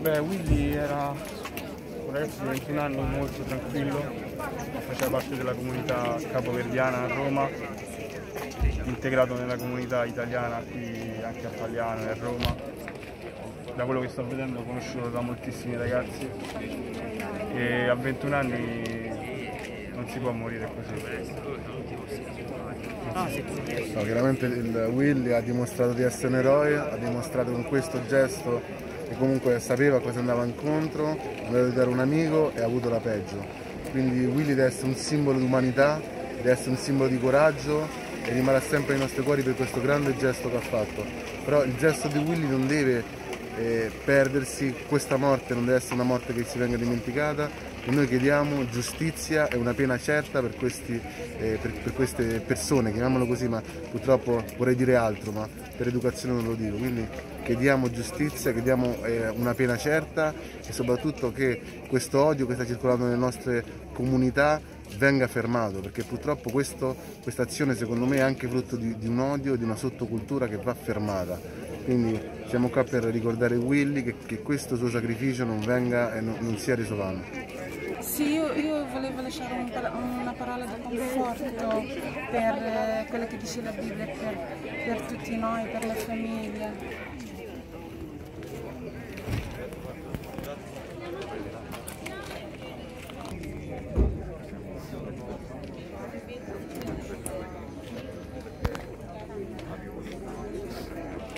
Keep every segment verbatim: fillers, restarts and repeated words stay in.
Beh, Willy era un ragazzo di ventuno anni molto tranquillo, faceva parte della comunità capoverdiana a Roma, integrato nella comunità italiana qui anche a Fagliano e a Roma. Da quello che sto vedendo ho conosciuto da moltissimi ragazzi e a ventuno anni non si può morire così. No, chiaramente il Willy ha dimostrato di essere un eroe, ha dimostrato con questo gesto che comunque sapeva cosa andava incontro, andava a aiutare un amico e ha avuto la peggio. Quindi Willy deve essere un simbolo di umanità, deve essere un simbolo di coraggio e rimarrà sempre nei nostri cuori per questo grande gesto che ha fatto. Però il gesto di Willy non deve eh, perdersi, questa morte non deve essere una morte che si venga dimenticata. E noi chiediamo giustizia e una pena certa per, questi, eh, per, per queste persone, chiamiamolo così, ma purtroppo vorrei dire altro, ma per educazione non lo dico. Quindi chiediamo giustizia, chiediamo eh, una pena certa e soprattutto che questo odio che sta circolando nelle nostre comunità venga fermato, perché purtroppo questa azione secondo me è anche frutto di, di un odio, di una sottocultura che va fermata. Quindi siamo qua per ricordare Willy che, che questo suo sacrificio non venga e non, non sia reso vano. Sì, io, io volevo lasciare un, una parola di conforto per eh, quello che dice la Bibbia, per, per tutti noi, per la famiglia.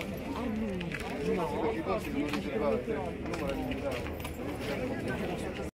No.